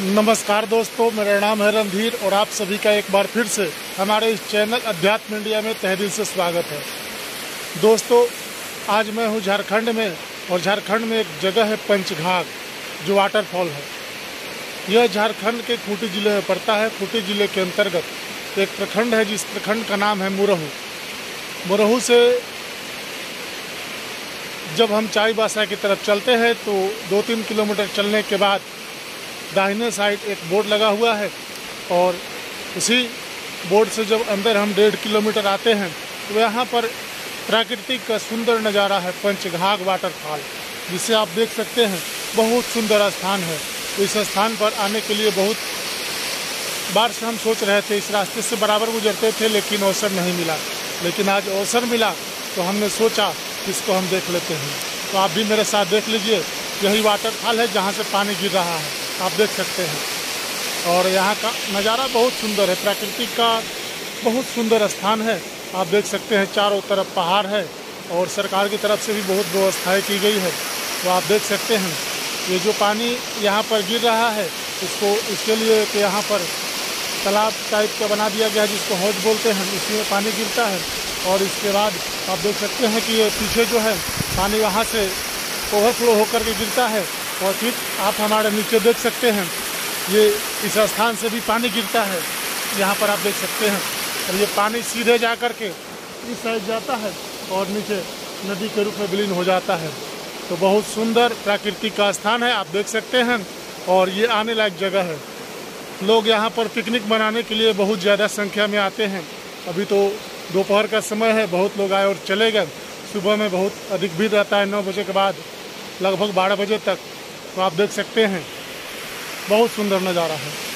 नमस्कार दोस्तों, मेरा नाम है रणधीर और आप सभी का एक बार फिर से हमारे इस चैनल अध्यात्म इंडिया में तहे दिल से स्वागत है। दोस्तों, आज मैं हूँ झारखंड में और झारखंड में एक जगह है पंचघाघ जो वाटरफॉल है। यह झारखंड के खूंटी जिले में पड़ता है। खूंटी जिले के अंतर्गत एक प्रखंड है जिस प्रखंड का नाम है मुरहू। मुरहू से जब हम चाईबासा की तरफ चलते हैं तो 2-3 किलोमीटर चलने के बाद दाहिने साइड एक बोर्ड लगा हुआ है और उसी बोर्ड से जब अंदर हम 1.5 किलोमीटर आते हैं तो यहाँ पर प्राकृतिक का सुंदर नज़ारा है पंचघाघ वाटरफॉल, जिसे आप देख सकते हैं। बहुत सुंदर स्थान है। तो इस स्थान पर आने के लिए बहुत बार से हम सोच रहे थे, इस रास्ते से बराबर गुजरते थे लेकिन अवसर नहीं मिला। लेकिन आज अवसर मिला तो हमने सोचा इसको हम देख लेते हैं। तो आप भी मेरे साथ देख लीजिए। यही वाटरफॉल है जहाँ से पानी गिर रहा है, आप देख सकते हैं। और यहाँ का नज़ारा बहुत सुंदर है। प्रकृति का बहुत सुंदर स्थान है। आप देख सकते हैं चारों तरफ पहाड़ है और सरकार की तरफ से भी बहुत व्यवस्थाएं की गई है। तो आप देख सकते हैं ये जो पानी यहाँ पर गिर रहा है इसके लिए कि यहाँ पर तालाब टाइप का बना दिया गया है जिसको हौज बोलते हैं। इसी में पानी गिरता है और इसके बाद आप देख सकते हैं कि ये पीछे जो है पानी वहाँ से ओवरफ्लो होकर के गिरता है और फिर आप हमारे नीचे देख सकते हैं ये इस स्थान से भी पानी गिरता है। यहाँ पर आप देख सकते हैं और ये पानी सीधे जा कर के इस साइड जाता है और नीचे नदी के रूप में विलीन हो जाता है। तो बहुत सुंदर प्राकृतिक का स्थान है, आप देख सकते हैं। और ये आने लायक जगह है। लोग यहाँ पर पिकनिक मनाने के लिए बहुत ज़्यादा संख्या में आते हैं। अभी तो दोपहर का समय है, बहुत लोग आए और चले गए। सुबह में बहुत अधिक भीड़ रहता है 9 बजे के बाद लगभग 12 बजे तक। तो आप देख सकते हैं बहुत सुंदर नज़ारा है।